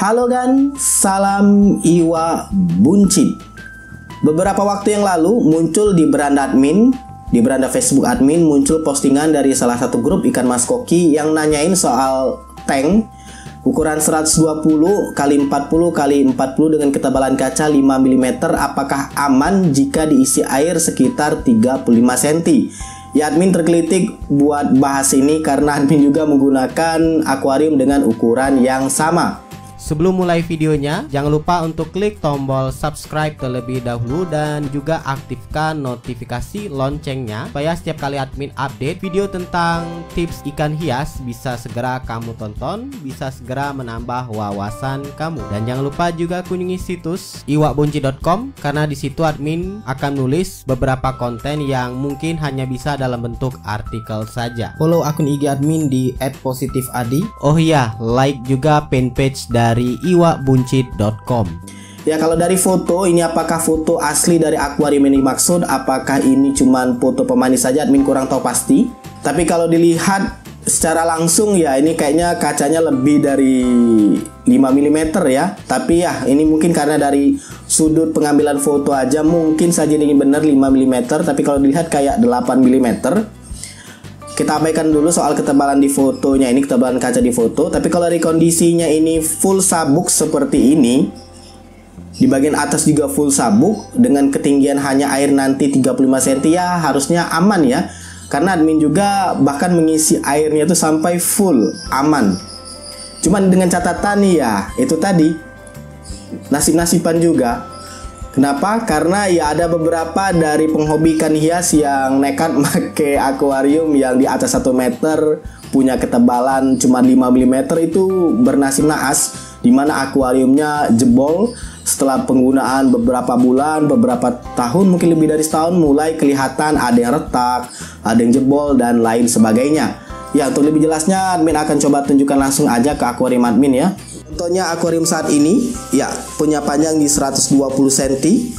Halo gan, salam Iwa Buncit. Beberapa waktu yang lalu muncul di beranda Facebook admin muncul postingan dari salah satu grup ikan mas koki yang nanyain soal tank ukuran 120 x 40 x 40 dengan ketebalan kaca 5 mm apakah aman jika diisi air sekitar 35 cm. Ya, admin tergelitik buat bahas ini karena admin juga menggunakan akuarium dengan ukuran yang sama. Sebelum mulai videonya, jangan lupa untuk klik tombol subscribe terlebih dahulu dan juga aktifkan notifikasi loncengnya supaya setiap kali admin update video tentang tips ikan hias bisa segera kamu tonton, bisa segera menambah wawasan kamu. Dan jangan lupa juga kunjungi situs iwabunci.com karena di situ admin akan nulis beberapa konten yang mungkin hanya bisa dalam bentuk artikel saja. Follow akun IG admin di @positifadi. Oh iya, like juga fanpage dari iwabunci.com. Ya, kalau dari foto ini apakah foto asli dari akuarium ini maksud? Apakah ini cuman foto pemanis saja? Admin kurang tahu pasti. Tapi kalau dilihat secara langsung ya ini kayaknya kacanya lebih dari 5 mm ya. Tapi ya ini mungkin karena dari sudut pengambilan foto aja mungkin saja ini benar 5 mm. Tapi kalau dilihat kayak 8 mm. Kita abaikan dulu soal ketebalan di fotonya, ini ketebalan kaca di foto. Tapi kalau dari kondisinya ini full sabuk seperti ini, di bagian atas juga full sabuk dengan ketinggian hanya air nanti 35 cm ya harusnya aman ya. Karena admin juga bahkan mengisi airnya itu sampai full aman. Cuman dengan catatan nih ya, itu tadi nasib-nasiban juga. Kenapa? Karena ya ada beberapa dari penghobi ikan hias yang nekat pakai akuarium yang di atas 1 meter, punya ketebalan cuma 5 mm itu bernasib naas, dimana akuariumnya jebol setelah penggunaan beberapa bulan, beberapa tahun, mungkin lebih dari setahun mulai kelihatan ada yang retak, ada yang jebol dan lain sebagainya. Ya, untuk lebih jelasnya admin akan coba tunjukkan langsung aja ke akuarium admin ya. Contohnya akuarium saat ini ya punya panjang di 120 cm.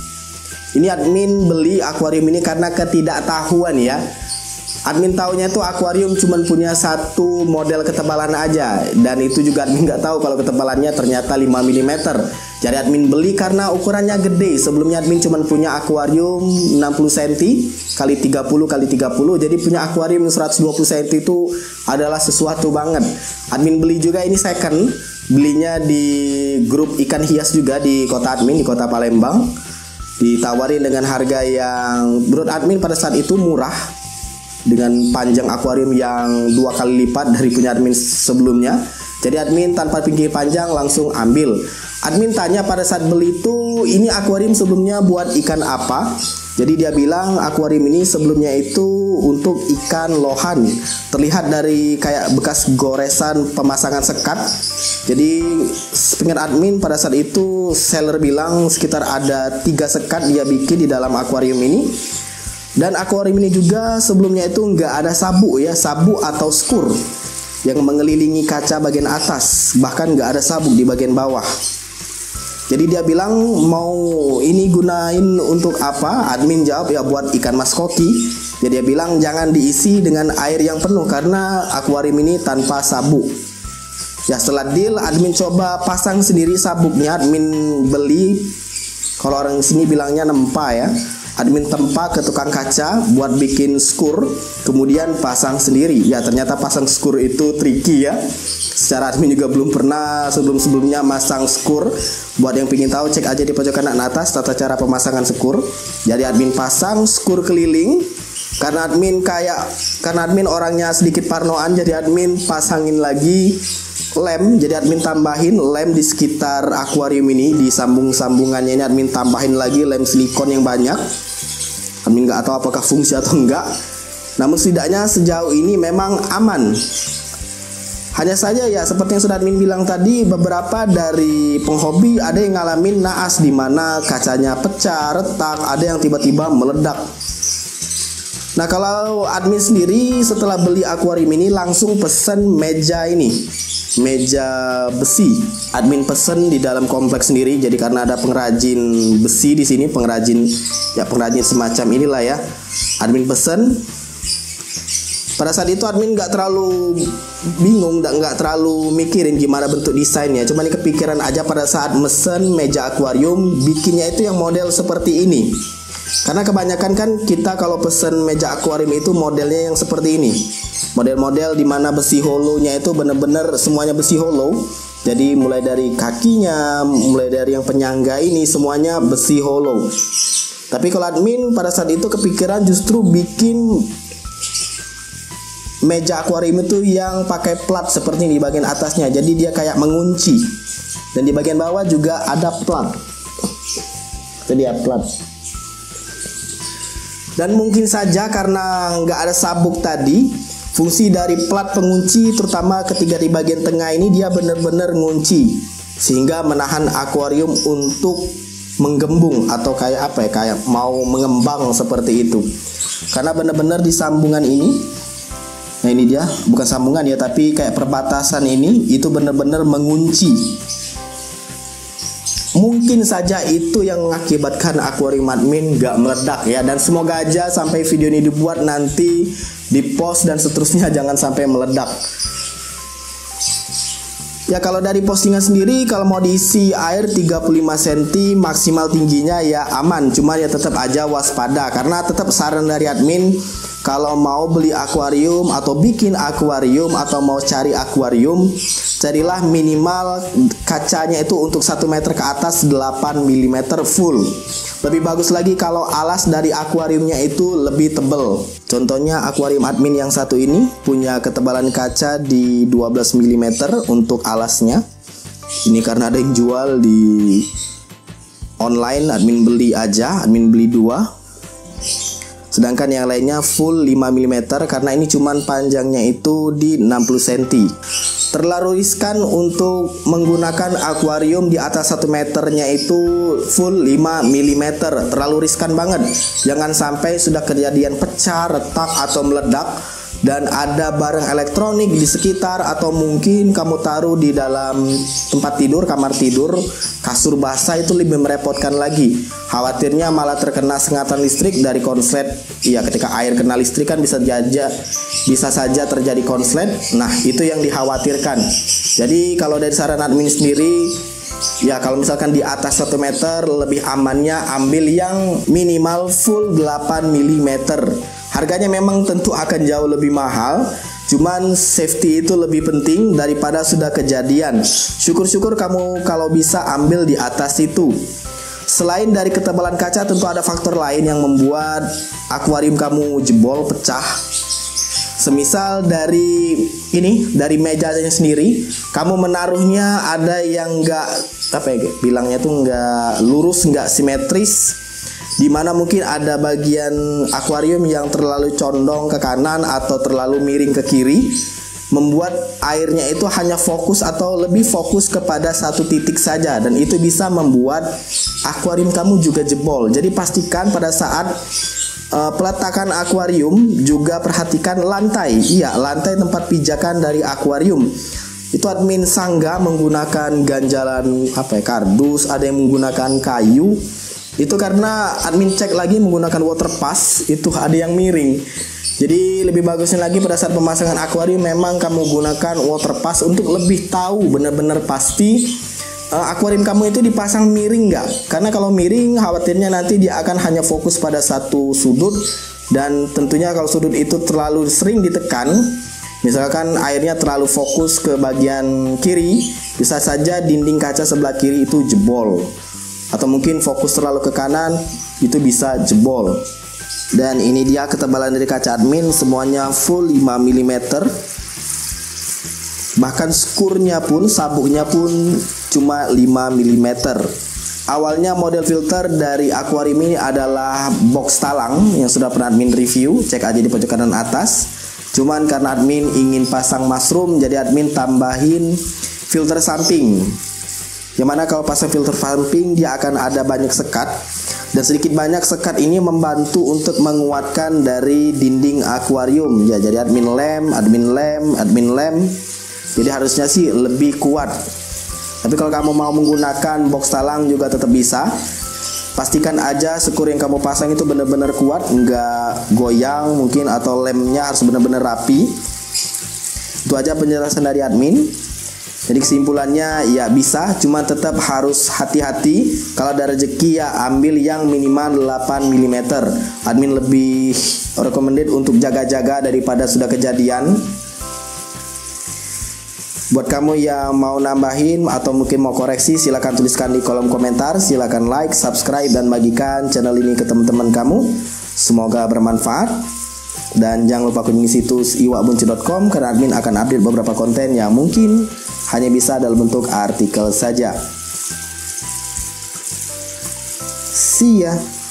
Ini admin beli akuarium ini karena ketidaktahuan ya. Admin taunya itu akuarium cuma punya satu model ketebalan aja, dan itu juga admin nggak tahu kalau ketebalannya ternyata 5 mm. Jadi admin beli karena ukurannya gede. Sebelumnya admin cuma punya akuarium 60 cm kali 30 kali 30. Jadi punya akuarium 120 cm itu adalah sesuatu banget. Admin beli juga ini second. Belinya di grup ikan hias juga di kota admin, di kota Palembang. Ditawarin dengan harga yang menurut admin pada saat itu murah, dengan panjang akuarium yang 2 kali lipat dari punya admin sebelumnya. Jadi admin tanpa pikir panjang langsung ambil. Admin tanya pada saat beli itu, ini akuarium sebelumnya buat ikan apa? Jadi dia bilang akuarium ini sebelumnya itu untuk ikan lohan. Terlihat dari kayak bekas goresan pemasangan sekat. Jadi sepingat admin pada saat itu seller bilang sekitar ada 3 sekat dia bikin di dalam akuarium ini. Dan akuarium ini juga sebelumnya itu nggak ada sabuk ya, sabuk atau skur yang mengelilingi kaca bagian atas, bahkan nggak ada sabuk di bagian bawah. Jadi dia bilang mau ini gunain untuk apa? Admin jawab ya buat ikan mas koki. Jadi dia bilang jangan diisi dengan air yang penuh karena akuarium ini tanpa sabuk. Ya setelah deal admin coba pasang sendiri sabuknya. Admin beli, kalau orang sini bilangnya nempa ya. Admin tempa ke tukang kaca buat bikin skur, kemudian pasang sendiri. Ya ternyata pasang skur itu tricky ya. Secara admin juga belum pernah sebelum-sebelumnya masang skur. Buat yang ingin tahu cek aja di pojok kanan atas tata cara pemasangan skur. Jadi admin pasang skur keliling. Karena admin orangnya sedikit parnoan, jadi admin pasangin lagi lem. Jadi admin tambahin lem di sekitar akuarium ini, di sambung-sambungannya ini admin tambahin lagi lem silikon yang banyak. Admin nggak tahu apakah fungsi atau enggak, namun setidaknya sejauh ini memang aman. Hanya saja ya seperti yang sudah admin bilang tadi, beberapa dari penghobi ada yang ngalamin naas di mana kacanya pecah, retak, ada yang tiba-tiba meledak. Nah kalau admin sendiri setelah beli akuarium ini langsung pesen meja ini, meja besi. Admin pesen di dalam kompleks sendiri. Jadi karena ada pengrajin besi di sini, pengrajin semacam inilah ya. Admin pesen Pada saat itu admin nggak terlalu bingung, nggak terlalu mikirin gimana bentuk desainnya. Cuma ini kepikiran aja pada saat mesen meja akuarium bikinnya itu yang model seperti ini. Karena kebanyakan kan kita kalau pesen meja akuarium itu modelnya yang seperti ini. Model-model dimana besi hollow-nya itu bener-bener semuanya besi hollow. Jadi mulai dari kakinya, mulai dari yang penyangga ini semuanya besi hollow. Tapi kalau admin pada saat itu kepikiran justru bikin meja akuarium itu yang pakai plat seperti ini di bagian atasnya. Jadi dia kayak mengunci. Dan di bagian bawah juga ada plat. Itu dia plat. Dan mungkin saja karena nggak ada sabuk tadi, fungsi dari plat pengunci terutama ketika di bagian tengah ini dia benar-benar ngunci sehingga menahan akuarium untuk menggembung atau kayak apa ya, kayak mau mengembang seperti itu. Karena benar-benar di sambungan ini, nah ini dia bukan sambungan ya, tapi kayak perbatasan ini itu benar-benar mengunci. Mungkin saja itu yang mengakibatkan akuarium admin gak meledak ya. Dan semoga aja sampai video ini dibuat nanti di post dan seterusnya jangan sampai meledak. Ya kalau dari postingan sendiri kalau mau diisi air 35 cm maksimal tingginya ya aman. Cuma ya tetap aja waspada, karena tetap saran dari admin kalau mau beli akuarium atau bikin akuarium atau mau cari akuarium, carilah minimal kacanya itu untuk 1 meter ke atas 8 mm full. Lebih bagus lagi kalau alas dari akuariumnya itu lebih tebal. Contohnya akuarium admin yang satu ini punya ketebalan kaca di 12 mm untuk alasnya. Ini karena ada yang jual di online, admin beli aja, admin beli 2. Sedangkan yang lainnya full 5 mm karena ini cuman panjangnya itu di 60 cm. Terlalu riskan untuk menggunakan akuarium di atas 1 meternya itu full 5 mm. Terlalu riskan banget. Jangan sampai sudah kejadian pecah, retak atau meledak dan ada barang elektronik di sekitar, atau mungkin kamu taruh di dalam tempat tidur, kamar tidur, kasur basah, itu lebih merepotkan lagi. Khawatirnya malah terkena sengatan listrik dari konslet. Iya, ketika air kena listrik kan bisa saja terjadi konslet. Nah, itu yang dikhawatirkan. Jadi kalau dari saran admin sendiri, ya kalau misalkan di atas 1 meter lebih amannya ambil yang minimal full 8 mm. Harganya memang tentu akan jauh lebih mahal, cuman safety itu lebih penting daripada sudah kejadian. Syukur-syukur kamu kalau bisa ambil di atas itu. Selain dari ketebalan kaca, tentu ada faktor lain yang membuat akuarium kamu jebol, pecah. Semisal dari ini, dari mejanya sendiri, kamu menaruhnya ada yang enggak, apa ya, bilangnya tuh enggak lurus, enggak simetris, dimana mungkin ada bagian akuarium yang terlalu condong ke kanan atau terlalu miring ke kiri, membuat airnya itu hanya fokus atau lebih fokus kepada satu titik saja, dan itu bisa membuat akuarium kamu juga jebol. Jadi pastikan pada saat peletakan akuarium juga perhatikan lantai. Iya, lantai tempat pijakan dari akuarium. Itu admin sanggah menggunakan ganjalan kardus, ada yang menggunakan kayu. Itu karena admin cek lagi menggunakan water pass, itu ada yang miring. Jadi lebih bagusnya lagi pada saat pemasangan akuarium memang kamu gunakan water pass untuk lebih tahu benar-benar pasti akuarium kamu itu dipasang miring nggak. Karena kalau miring khawatirnya nanti dia akan hanya fokus pada satu sudut, dan tentunya kalau sudut itu terlalu sering ditekan, misalkan airnya terlalu fokus ke bagian kiri, bisa saja dinding kaca sebelah kiri itu jebol. Atau mungkin fokus terlalu ke kanan, itu bisa jebol. Dan ini dia ketebalan dari kaca admin, semuanya full 5 mm. Bahkan skurnya pun, sabuknya pun cuma 5 mm. Awalnya model filter dari akuarium ini adalah box talang yang sudah pernah admin review, cek aja di pojok kanan atas. Cuman karena admin ingin pasang mushroom, jadi admin tambahin filter samping. Yang mana kalau pasang filter samping dia akan ada banyak sekat, dan sedikit banyak sekat ini membantu untuk menguatkan dari dinding akuarium. Ya, jadi admin lem. Jadi harusnya sih lebih kuat. Tapi kalau kamu mau menggunakan box talang juga tetap bisa. pastikan aja skru yang kamu pasang itu benar-benar kuat, nggak goyang mungkin, atau lemnya harus benar-benar rapi. Itu aja penjelasan dari admin. Jadi kesimpulannya ya bisa, cuma tetap harus hati-hati. Kalau ada rezeki ya ambil yang minimal 8 mm. Admin lebih recommended untuk jaga-jaga daripada sudah kejadian. Buat kamu yang mau nambahin atau mungkin mau koreksi, silahkan tuliskan di kolom komentar. Silahkan like, subscribe, dan bagikan channel ini ke teman-teman kamu. Semoga bermanfaat. Dan jangan lupa kunjungi situs iwakbuncu.com karena admin akan update beberapa konten yang mungkin hanya bisa dalam bentuk artikel saja. See ya.